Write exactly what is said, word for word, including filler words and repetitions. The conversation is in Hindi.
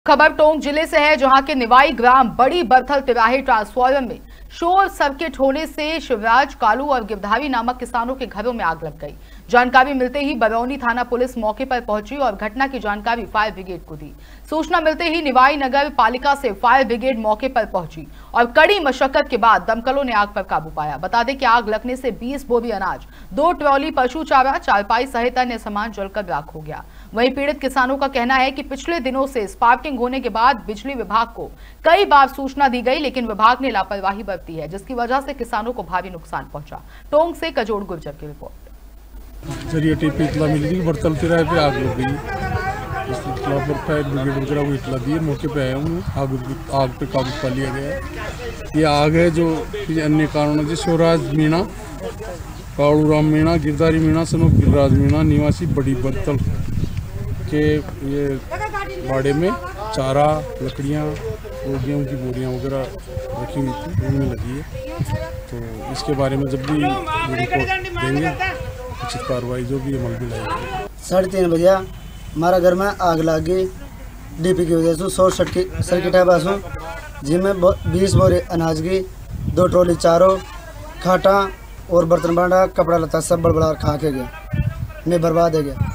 खबर टोंक जिले से है, जहां के निवाई ग्राम बड़ी बरथल तिराहे ट्रांसफार्मर में शॉर्ट सर्किट होने से शिवराज, कालू और गिरधारी नामक किसानों के घरों में आग लग गई। जानकारी मिलते ही बरौनी थाना पुलिस मौके पर पहुंची और घटना की जानकारी फायर ब्रिगेड को दी। सूचना मिलते ही निवाई नगर पालिका से फायर ब्रिगेड मौके पर पहुंची और कड़ी मशक्कत के बाद दमकलों ने आग पर काबू पाया। बता दें कि आग लगने से बीस बोरी अनाज, दो ट्रॉली पशु चारा, चारपाई सहित अन्य सामान जलकर राख हो गया। वहीं पीड़ित किसानों का कहना है कि पिछले दिनों से स्पार्किंग होने के बाद बिजली विभाग को कई बार सूचना दी गई, लेकिन विभाग ने लापरवाही बरती है, जिसकी वजह से किसानों को भारी नुकसान पहुंचा। टोंक से कजोड़ गुर्जर की रिपोर्ट। जरिए टीपी इतला मिल गई, बरतल तिराहे पे आग लग गई। इतला पर फायर ब्रिगेड वगैरह को इतला दी, मौके पे आया हूँ। आग आग पे काबू पा लिया गया है। ये आग है जो अन्य कारणों से शिवराज मीणा, कालू राम मीणा, गिरधारी मीणा, सनोप गिरिराज मीणा निवासी बड़ी बरतल के ये बाड़े में चारा, लकड़ियाँ और गेहूँ की बोरियाँ वगैरह रखी हुई थी, उनमें लगी है। तो इसके बारे में जब भी रिपोर्ट देंगे उचित कार्रवाई जो भी अमल में लाएगी। साढ़े तीन बजे हमारा घर में आग लग गई। डीपी की वजह से शॉर्ट सर्किट सर्किट है बस जिसमें बीस बोरे अनाज की, दो ट्रॉली चारों, खाटा और बर्तन बांडा, कपड़ा लता सब बड़बड़ा खा के गया, मैं बर्बाद हो गया।